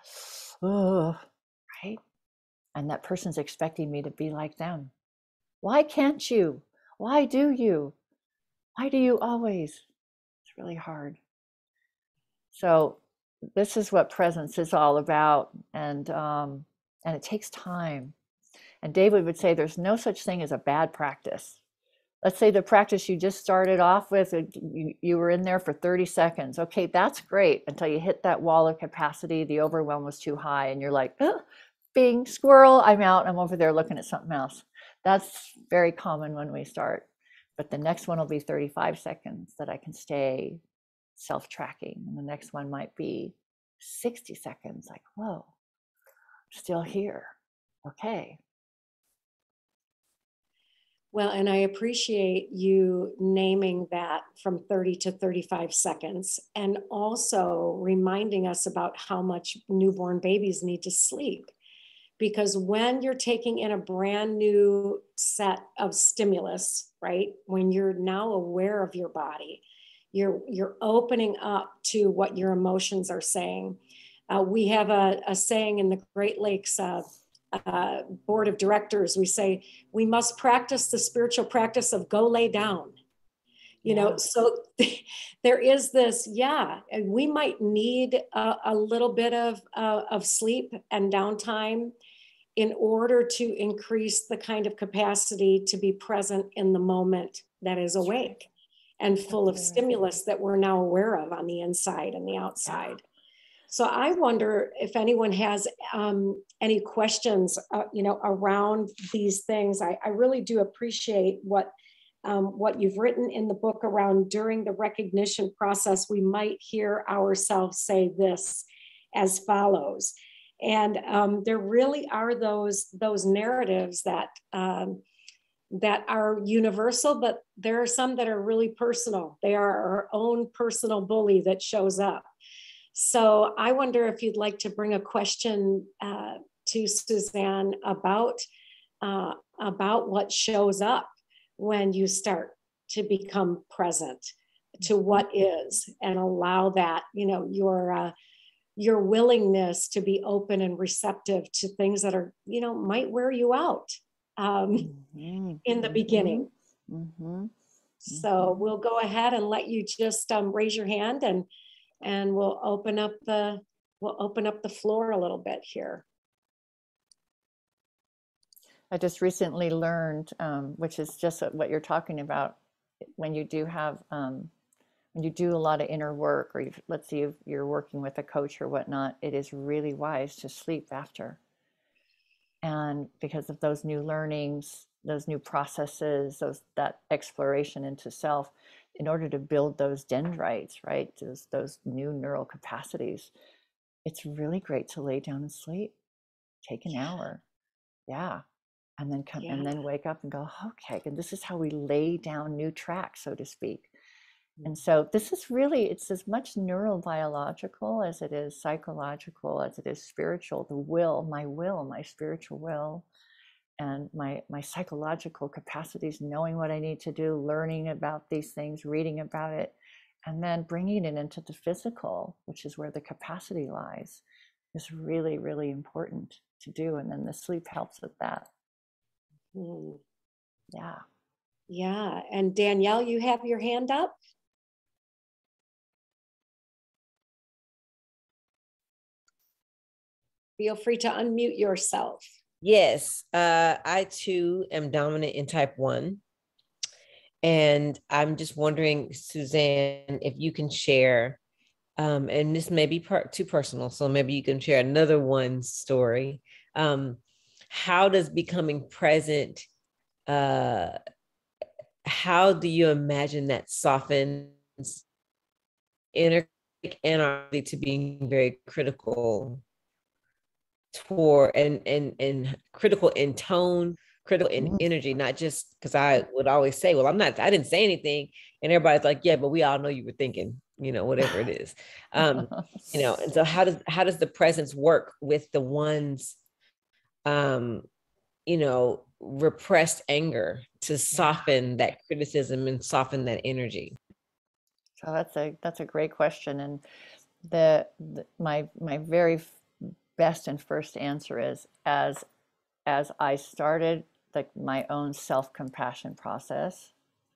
Oh, right? And that person's expecting me to be like them. Why can't you? Why do you? Why do you always? It's really hard. So this is what presence is all about. And, um, and it takes time. And David would say there's no such thing as a bad practice. Let's say the practice you just started off with, you, you were in there for thirty seconds. Okay, that's great until you hit that wall of capacity. The overwhelm was too high and you're like, oh, bing, squirrel, I'm out. I'm over there looking at something else. That's very common when we start. But the next one will be thirty-five seconds that I can stay self-tracking. And the next one might be sixty seconds, like, whoa, still here. Okay. Well, and I appreciate you naming that from thirty to thirty-five seconds, and also reminding us about how much newborn babies need to sleep. Because when you're taking in a brand new set of stimulus, right, when you're now aware of your body, you're, you're opening up to what your emotions are saying. Uh, we have a, a saying in the Great Lakes uh, uh, Board of Directors, we say, we must practice the spiritual practice of go lay down. You yeah. know, so there is this, yeah, we might need a, a little bit of, uh, of sleep and downtime in order to increase the kind of capacity to be present in the moment that is awake. and full of stimulus that we're now aware of on the inside and the outside. So I wonder if anyone has um, any questions, uh, you know, around these things. I, I really do appreciate what um, what you've written in the book around during the recognition process. We might hear ourselves say this as follows, and um, there really are those those narratives that um, that are universal, but there are some that are really personal. They are our own personal bully that shows up. So I wonder if you'd like to bring a question uh, to Suzanne about, uh, about what shows up when you start to become present to what is, and allow that, you know, your, uh, your willingness to be open and receptive to things that are, you know, might wear you out um, mm-hmm. in the beginning. Mm-hmm. So we'll go ahead and let you just um, raise your hand, and and we'll open up the we'll open up the floor a little bit here. I just recently learned, um, which is just what you're talking about, when you do have um, when you do a lot of inner work, or you've, let's say you're working with a coach or whatnot, it is really wise to sleep after. And because of those new learnings, those new processes, those that exploration into self, in order to build those dendrites, right, those, those new neural capacities, it's really great to lay down and sleep. Take an hour, yeah, and then come yeah. and then wake up and go, okay, and this is how we lay down new tracks, so to speak. Mm-hmm. And so this is really, it's as much neurobiological as it is psychological, as it is spiritual. The will, my will, my spiritual will, and my my psychological capacities, knowing what I need to do, learning about these things, reading about it, and then bringing it into the physical, which is where the capacity lies, is really, really important to do. And then the sleep helps with that. Mm. Yeah. Yeah. And Danielle, you have your hand up? Feel free to unmute yourself. Yes, uh, I too am dominant in type one. And I'm just wondering, Suzanne, if you can share, um, and this may be part too personal, so maybe you can share another one story. Um, how does becoming present, uh, how do you imagine that softens inner and our ability to being very critical toward and and and critical in tone, critical in energy, not just because I would always say, well, I'm not, I didn't say anything. And everybody's like, yeah, but we all know you were thinking, you know, whatever it is. Um, you know, and so how does how does the presence work with the ones um, you know, repressed anger to soften that criticism and soften that energy? So that's a that's a great question. And the, the my my very best and first answer is, as as I started the, my own self-compassion process,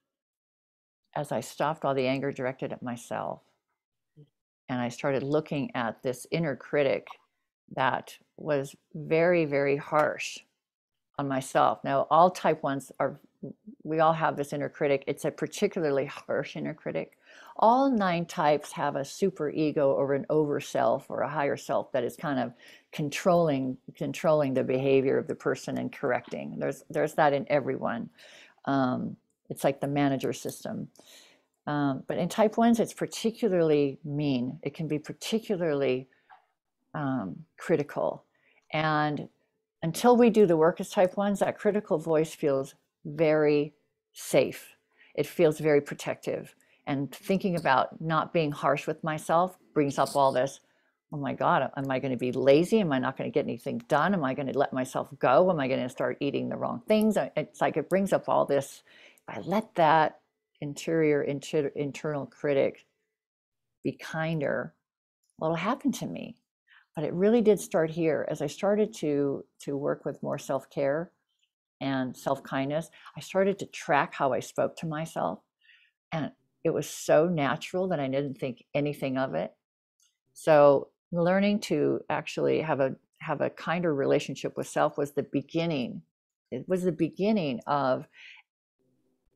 as I stopped all the anger directed at myself, and I started looking at this inner critic that was very, very harsh on myself. Now, all type ones are, we all have this inner critic. It's a particularly harsh inner critic. All nine types have a super ego or an over self or a higher self that is kind of controlling controlling the behavior of the person and correcting. There's there's that in everyone. Um, it's like the manager system. Um, but in type ones, it's particularly mean. It can be particularly um, critical. And until we do the work as type ones, that critical voice feels very safe. It feels very protective. And thinking about not being harsh with myself brings up all this, oh my God, am I going to be lazy? Am I not going to get anything done? Am I going to let myself go? Am I going to start eating the wrong things? It's like it brings up all this. If I let that interior, inter internal critic be kinder, what'll happen to me? But it really did start here. As I started to, to work with more self-care and self-kindness, I started to track how I spoke to myself. And it was so natural that I didn't think anything of it. So learning to actually have a have a kinder relationship with self was the beginning. It was the beginning of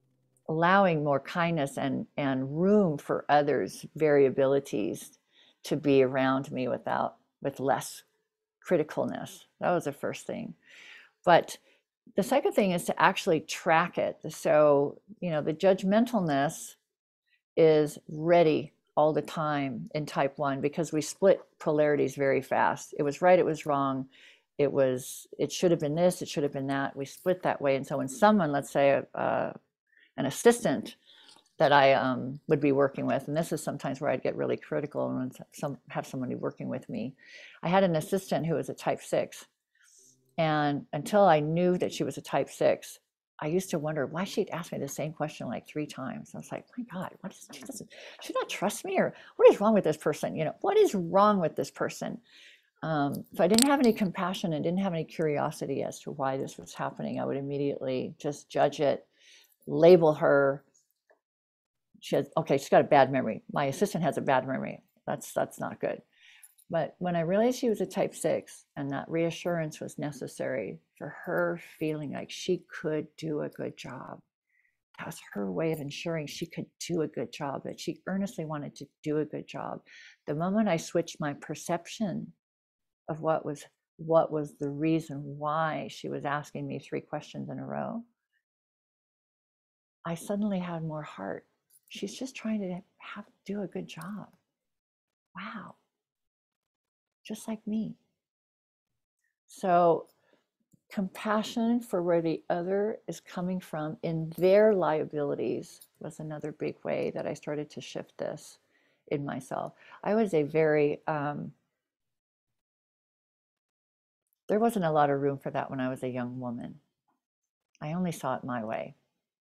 allowing more kindness and, and room for others' variabilities to be around me without, with less criticalness. That was the first thing. But the second thing is to actually track it. So, you know, the judgmentalness is ready all the time in type one because we split polarities very fast. It was right, it was wrong. It was, it should have been this, it should have been that. We split that way. And so when someone, let's say uh, an assistant that I um, would be working with, and this is sometimes where I'd get really critical and some, have somebody working with me. I had an assistant who was a type six. And until I knew that she was a type six, I used to wonder why she'd ask me the same question like three times. I was like, my God, what is, she doesn't, she not trust me, or what is wrong with this person? You know, what is wrong with this person? Um, so I didn't have any compassion and didn't have any curiosity as to why this was happening. I would immediately just judge it, label her. She has, okay, she's got a bad memory. My assistant has a bad memory. That's, that's not good. But when I realized she was a type six and that reassurance was necessary for her feeling like she could do a good job, that was her way of ensuring she could do a good job, that she earnestly wanted to do a good job. The moment I switched my perception of what was, what was the reason why she was asking me three questions in a row, I suddenly had more heart. She's just trying to have do a good job. Wow. Just like me. So compassion for where the other is coming from in their liabilities was another big way that I started to shift this in myself. I was a very, um, there wasn't a lot of room for that when I was a young woman. I only saw it my way.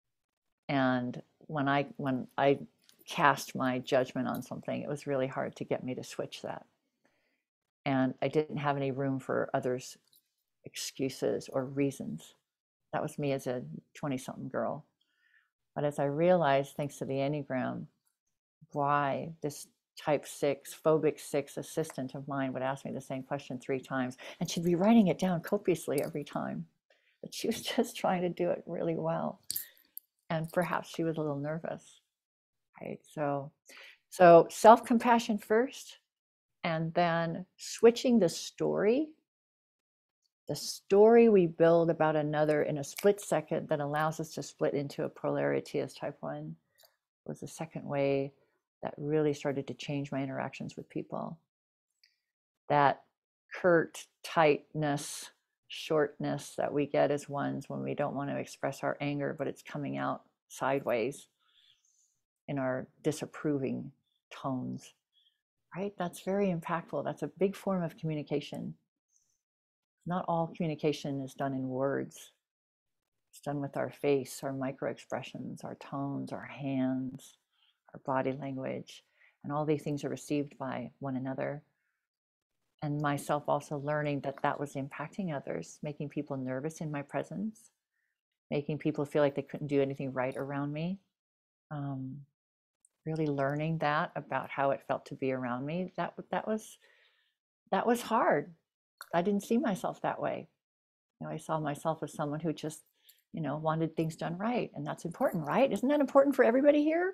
And when I, when I cast my judgment on something, it was really hard to get me to switch that. And I didn't have any room for others' excuses or reasons. That was me as a twenty-something girl. But as I realized, thanks to the Enneagram, why this type six, phobic six assistant of mine would ask me the same question three times, and she'd be writing it down copiously every time. But she was just trying to do it really well. And perhaps she was a little nervous, right? So, so self-compassion first, and then switching the story, the story we build about another in a split second that allows us to split into a polarity as type one was the second way that really started to change my interactions with people. That curt tightness, shortness that we get as ones when we don't want to express our anger, but it's coming out sideways in our disapproving tones. Right? That's very impactful. That's a big form of communication. Not all communication is done in words. It's done with our face, our micro expressions, our tones, our hands, our body language, and all these things are received by one another. And myself also learning that that was impacting others, making people nervous in my presence, making people feel like they couldn't do anything right around me. Um, really learning that about how it felt to be around me, that that was that was hard. I didn't see myself that way. You know, I saw myself as someone who just, you know, wanted things done right, and that's important, right? Isn't that important for everybody here?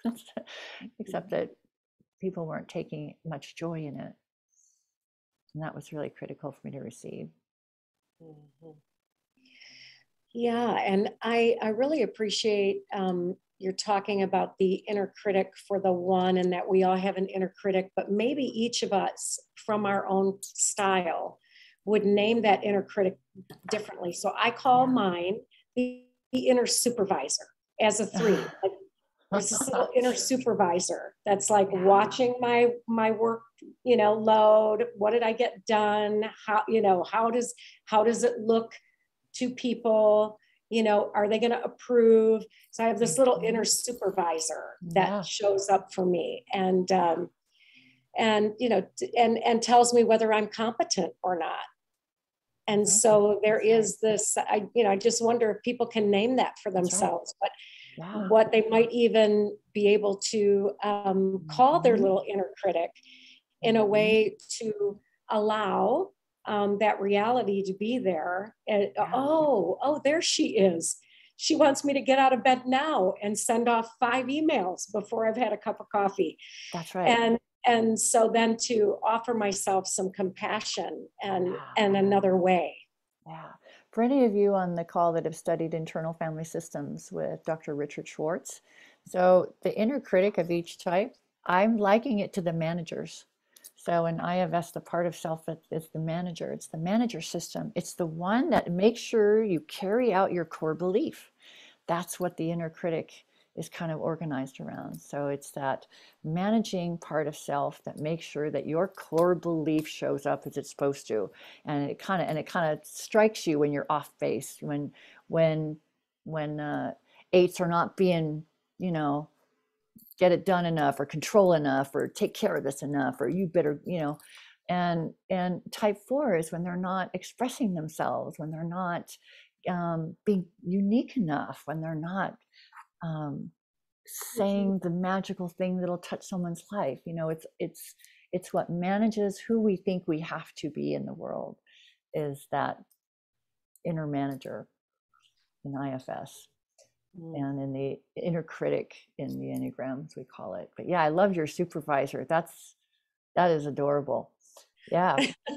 Except that people weren't taking much joy in it, and that was really critical for me to receive. Mm-hmm. Yeah, and I I really appreciate. Um, You're talking about the inner critic for the one, and that we all have an inner critic, but maybe each of us from our own style would name that inner critic differently. So I call mine the, the inner supervisor as a three. Like, there's this little inner supervisor that's like watching my my work, you know, load. What did I get done? How, you know, how does how does it look to people? You know, are they going to approve? So I have this little inner supervisor that yeah. shows up for me, and um, and you know, and and tells me whether I'm competent or not. And okay. so there is this. I you know, I just wonder if people can name that for themselves, right. but yeah. what they might even be able to um, call their little inner critic in a way to allow. Um, that reality to be there. And, oh, oh, there she is. she wants me to get out of bed now and send off five emails before I've had a cup of coffee. That's right. And and so then to offer myself some compassion and and another way. Yeah. For any of you on the call that have studied internal family systems with Doctor Richard Schwartz, so the inner critic of each type, I'm liking it to the managers. So in I F S, the part of self that is the manager, it's the manager system. It's the one that makes sure you carry out your core belief. That's what the inner critic is kind of organized around. So it's that managing part of self that makes sure that your core belief shows up as it's supposed to. And it kind of and it kind of strikes you when you're off base, when when when uh, eights are not being, you know, get it done enough or control enough or take care of this enough, or you better, you know, and and type four is when they're not expressing themselves, when they're not um, being unique enough, when they're not um, saying the magical thing that'll touch someone's life. You know, it's it's it's what manages who we think we have to be in the world, is that inner manager in I F S. And in the inner critic in the Enneagram, as we call it. But yeah, I love your supervisor. That's that is adorable. Yeah.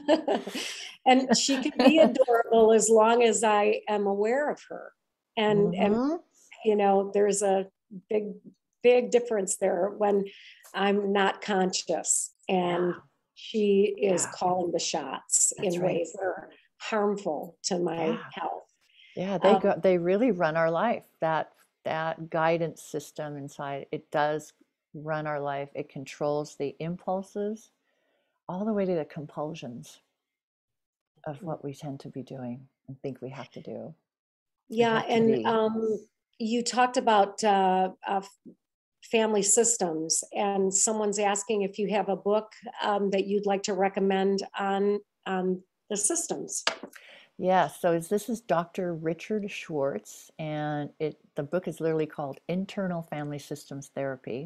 And she can be adorable as long as I am aware of her. And Mm-hmm. and you know, there's a big, big difference there when I'm not conscious and Yeah. she is Yeah. calling the shots That's in right. ways that are harmful to my Yeah. health. Yeah, they Um, go, they really run our life. That that guidance system inside, it does run our life. It controls the impulses all the way to the compulsions of what we tend to be doing and think we have to do. Yeah, have to and be. um, you talked about uh, uh, family systems, and someone's asking if you have a book um, that you'd like to recommend on on the systems. Yeah, so this is Doctor Richard Schwartz, and it the book is literally called Internal Family Systems Therapy.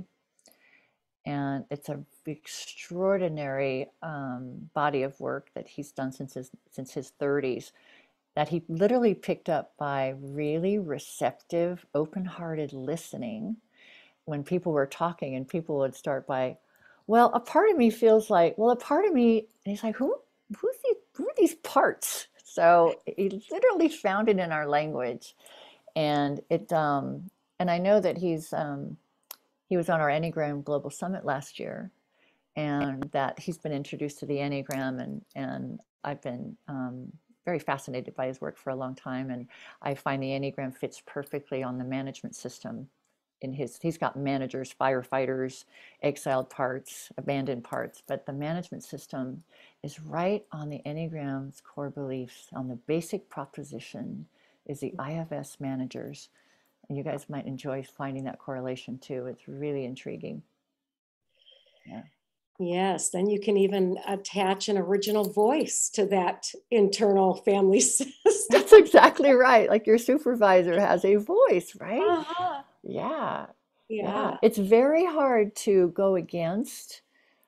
And it's an extraordinary um, body of work that he's done since his since his thirties, that he literally picked up by really receptive, open-hearted listening when people were talking, and people would start by, well, a part of me feels like, well, a part of me, and he's like, who, who's these, who are these parts? So he literally found it in our language, and it, um, and I know that he's, um, he was on our Enneagram Global Summit last year, and that he's been introduced to the Enneagram, and and I've been um, very fascinated by his work for a long time, and I find the Enneagram fits perfectly on the management system. In his, he's got managers, firefighters, exiled parts, abandoned parts, but the management system is right on the Enneagram's core beliefs. On the basic proposition is the I F S managers, and you guys might enjoy finding that correlation too. It's really intriguing. Yeah. Yes, then you can even attach an original voice to that internal family system. That's exactly right. Like your supervisor has a voice, right? Uh-huh. Yeah. Yeah. Yeah. It's very hard to go against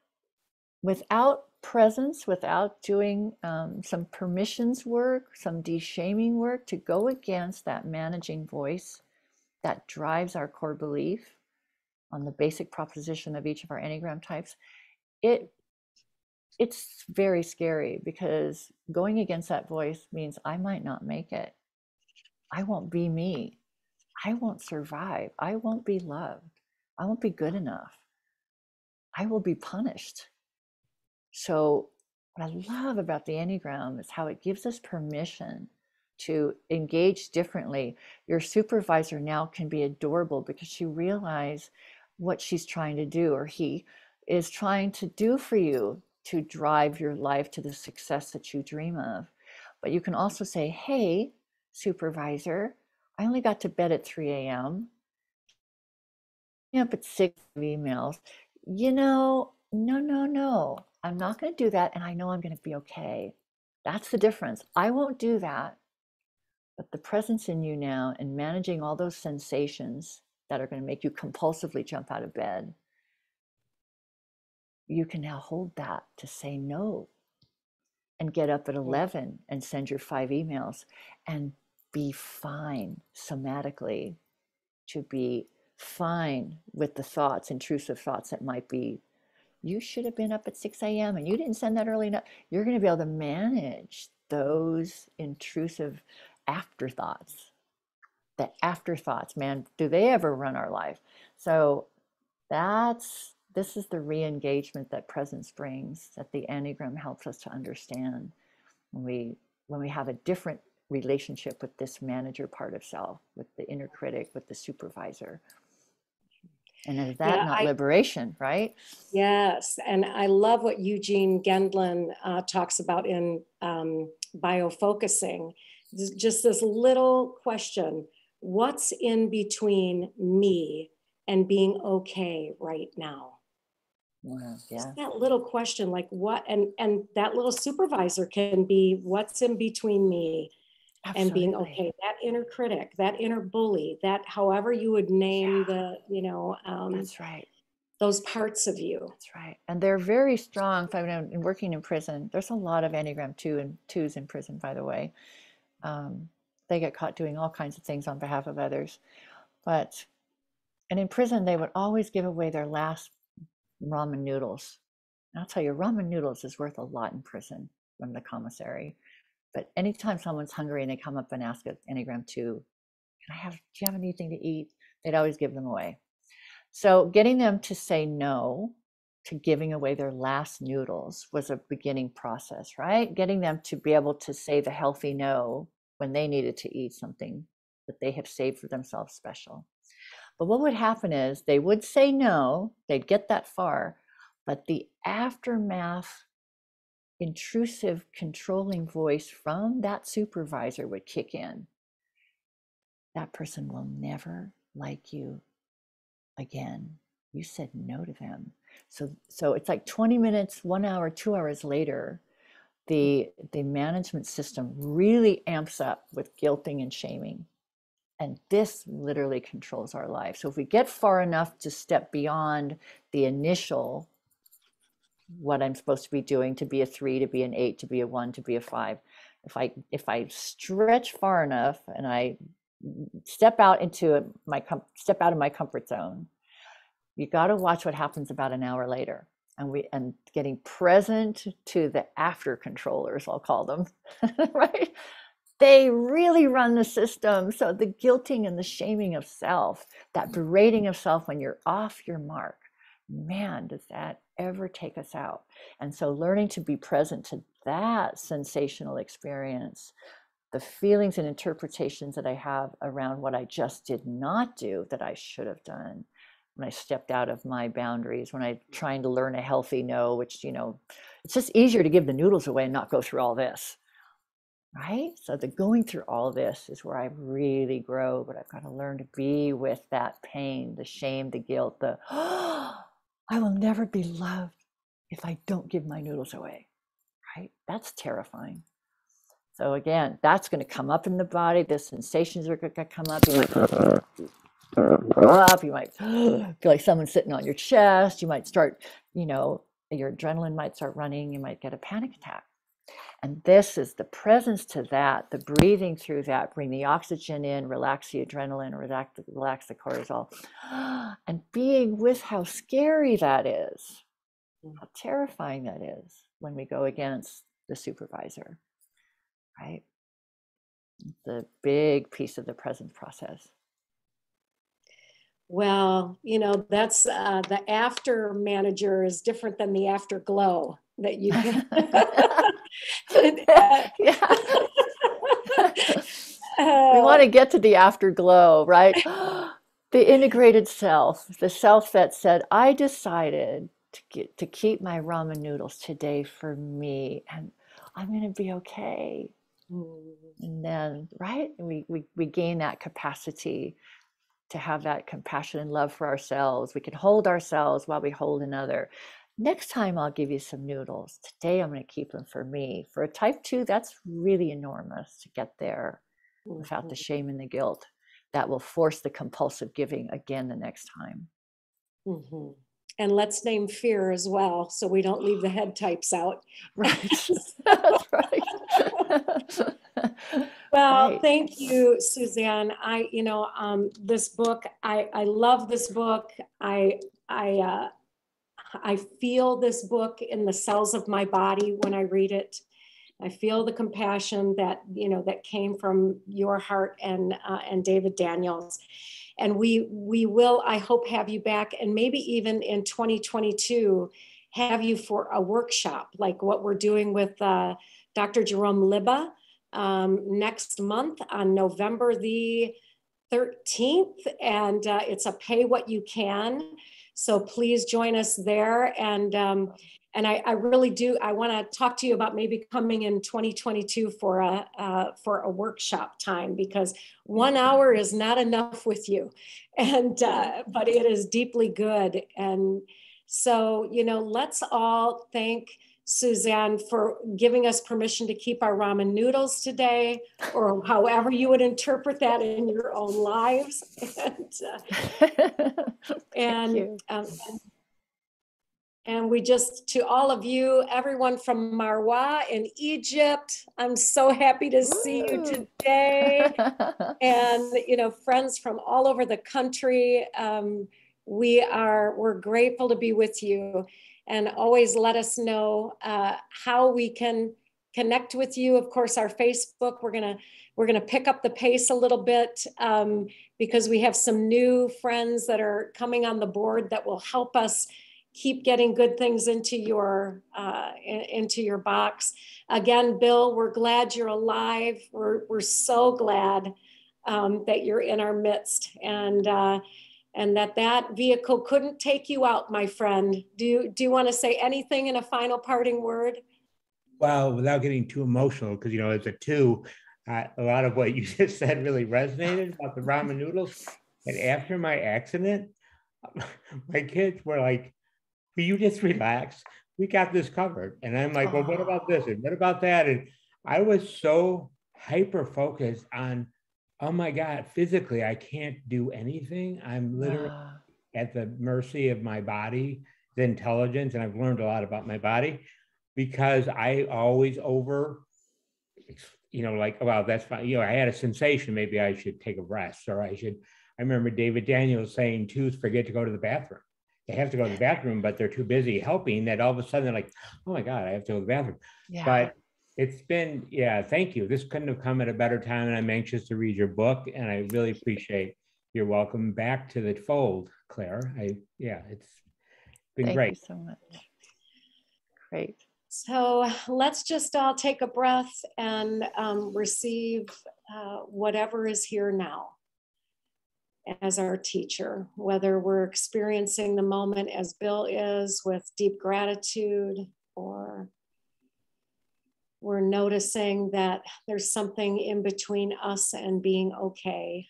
without presence, without doing um, some permissions work, some de-shaming work, to go against that managing voice that drives our core belief on the basic proposition of each of our Enneagram types. It it's very scary, because going against that voice means I might not make it. I won't be me. I won't survive. I won't be loved. I won't be good enough. I will be punished. So what I love about the Enneagram is how it gives us permission to engage differently. Your supervisor now can be adorable because she realizes what she's trying to do, or he is trying to do for you to drive your life to the success that you dream of. But you can also say, hey, supervisor, I only got to bed at three a.m. up at six emails. You know, no, no, no. I'm not going to do that, and I know I'm going to be okay. That's the difference. I won't do that. But the presence in you now and managing all those sensations that are going to make you compulsively jump out of bed, you can now hold that to say no and get up at eleven and send your five emails and be fine somatically, to be fine with the thoughts, intrusive thoughts that might be, you should have been up at six a m and you didn't send that early enough. You're going to be able to manage those intrusive afterthoughts. The afterthoughts, man, do they ever run our life? So that's, this is the re-engagement that presence brings, that the Enneagram helps us to understand when we, when we have a different relationship with this manager part of self, with the inner critic, with the supervisor. And is that yeah, not I, liberation, right? Yes. And I love what Eugene Gendlin uh, talks about in um, biofocusing. Just this little question, what's in between me and being okay right now? Wow, yeah. Just that little question, like what, and, and that little supervisor can be what's in between me Absolutely. And being okay, that inner critic, that inner bully, that however you would name yeah. the, you know, um, that's right. those parts of you. That's right. And they're very strong. I mean, in working in prison, there's a lot of Enneagram two and twos in prison, by the way. Um, they get caught doing all kinds of things on behalf of others. But, and in prison, they would always give away their last ramen noodles. And I'll tell you, ramen noodles is worth a lot in prison from the commissary. But anytime someone's hungry and they come up and ask an Enneagram two, can I have, do you have anything to eat? They'd always give them away. So getting them to say no to giving away their last noodles was a beginning process, right? Getting them to be able to say the healthy no when they needed to eat something that they have saved for themselves special. But what would happen is they would say no, they'd get that far, but the aftermath intrusive controlling voice from that supervisor would kick in. That person will never like you again. You said no to them. So so it's like twenty minutes, one hour, two hours later, the the management system really amps up with guilting and shaming. And this literally controls our life. So if we get far enough to step beyond the initial what I'm supposed to be doing, to be a three, to be an eight, to be a one, to be a five. If I if I stretch far enough and I step out into my step out of my comfort zone, you got to watch what happens about an hour later. And we and getting present to the after controllers, I'll call them, right? They really run the system. So the guilting and the shaming of self, that berating of self when you're off your mark, man, does that ever take us out. And so learning to be present to that sensational experience, the feelings and interpretations that I have around what I just did not do that I should have done when I stepped out of my boundaries, when I'm trying to learn a healthy no, which, you know, it's just easier to give the noodles away and not go through all this, right? So the going through all this is where I really grow, but I've got to learn to be with that pain, the shame, the guilt, the, oh, I will never be loved if I don't give my noodles away, right? That's terrifying. So again, that's going to come up in the body. The sensations are going to come up. You might up. You might feel like someone's sitting on your chest. You might start, you know, your adrenaline might start running. You might get a panic attack. And this is the presence to that, the breathing through that, bring the oxygen in, relax the adrenaline, relax, relax the cortisol, and being with how scary that is, how terrifying that is when we go against the supervisor, right? It's a big piece of the presence process. Well, you know, that's uh, the after manager is different than the afterglow that you can. Yeah. We want to get to the afterglow, right? The integrated self, the self that said, I decided to get to keep my ramen noodles today for me, and I'm going to be okay. Mm. And then, right, we, we we gain that capacity to have that compassion and love for ourselves. We can hold ourselves while we hold another. Next time I'll give you some noodles. Today I'm going to keep them for me. For a type two, that's really enormous to get there mm-hmm. without the shame and the guilt. That will force the compulsive giving again the next time. Mm-hmm. And let's name fear as well, so we don't leave the head types out. Right. That's right. Well, Right. thank you, Suzanne. I, you know, um, this book, I, I love this book. I, I, uh, I feel this book in the cells of my body when I read it. I feel the compassion that, you know, that came from your heart and, uh, and David Daniels. And we, we will, I hope, have you back, and maybe even in twenty twenty-two, have you for a workshop, like what we're doing with uh, Doctor Jerome Liba um, next month on November the thirteenth. And uh, it's a pay what you can. So please join us there. And um, and I, I really do, I want to talk to you about maybe coming in twenty twenty-two for a, uh, for a workshop time, because one hour is not enough with you. And, uh, but it is deeply good. And so, you know, let's all thank Suzanne for giving us permission to keep our ramen noodles today, or however you would interpret that in your own lives. And, uh, and, um, and we just, to all of you, everyone from Marwa in Egypt, I'm so happy to see you today. And, you know, friends from all over the country, um, we are, we're grateful to be with you. And always let us know uh, how we can connect with you. Of course, our Facebook, we're gonna we're gonna pick up the pace a little bit um, because we have some new friends that are coming on the board that will help us keep getting good things into your uh, into your box. Again, Bill, we're glad you're alive. We're we're so glad um, that you're in our midst, and. Uh, and that that vehicle couldn't take you out, my friend. Do you, do you want to say anything in a final parting word? Well, without getting too emotional, because, you know, as a two, uh, a lot of what you just said really resonated about the ramen noodles. And after my accident, my kids were like, will you just relax? We got this covered. And I'm like, well, what about this? And what about that? And I was so hyper-focused on, oh my God, physically, I can't do anything. I'm literally uh, at the mercy of my body, the intelligence, and I've learned a lot about my body because I always over, you know, like, well, that's fine. You know, I had a sensation, maybe I should take a rest, or I should, I remember David Daniels saying, twos forget to go to the bathroom. They have to go to the bathroom, but they're too busy helping that all of a sudden they're like, oh my God, I have to go to the bathroom. Yeah. But it's been, yeah, thank you. This couldn't have come at a better time, and I'm anxious to read your book, and I really appreciate your welcome back to the fold, Claire. I, yeah, it's been thank great. Thank you so much. Great. So let's just all take a breath and um, receive uh, whatever is here now as our teacher, whether we're experiencing the moment as Bill is with deep gratitude, or we're noticing that there's something in between us and being okay.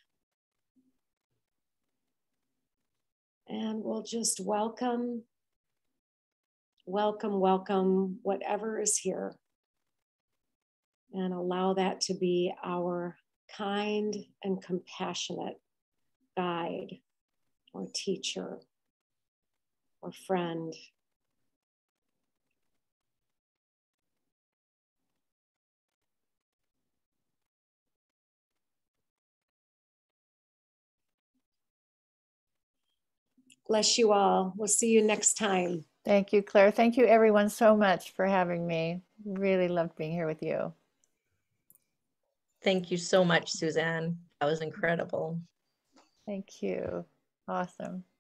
And we'll just welcome, welcome, welcome whatever is here, and allow that to be our kind and compassionate guide or teacher or friend. Bless you all. We'll see you next time. Thank you, Claire. Thank you, everyone, so much for having me. Really loved being here with you. Thank you so much, Suzanne. That was incredible. Thank you. Awesome.